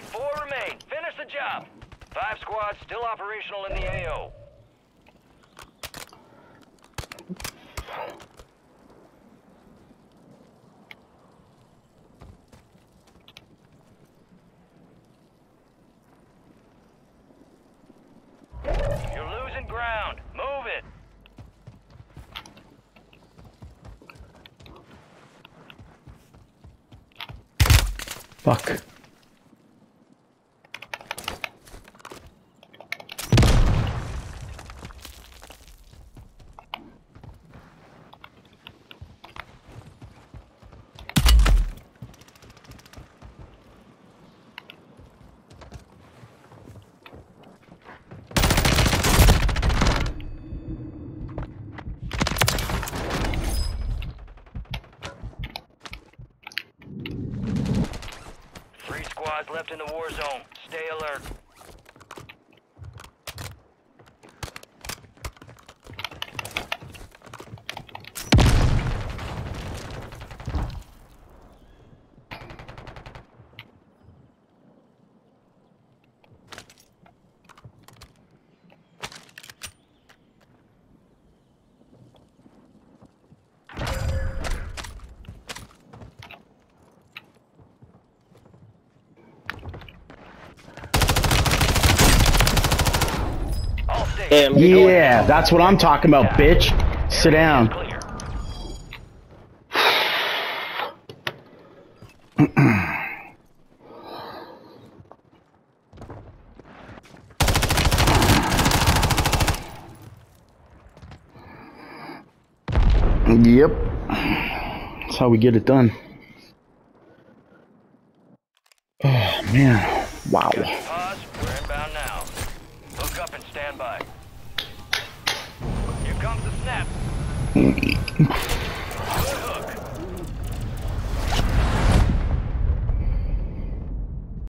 4 remain. Finish the job. 5 squads still operational in the AO. You're losing ground. Move it. Fuck. Left in the war zone. Stay alert. Damn, Yeah, that's what I'm talking about, bitch. Sit down. Yep. That's how we get it done. Oh, man. Wow. Pause. We're inbound now. Hook up and stand by. Here comes the snap.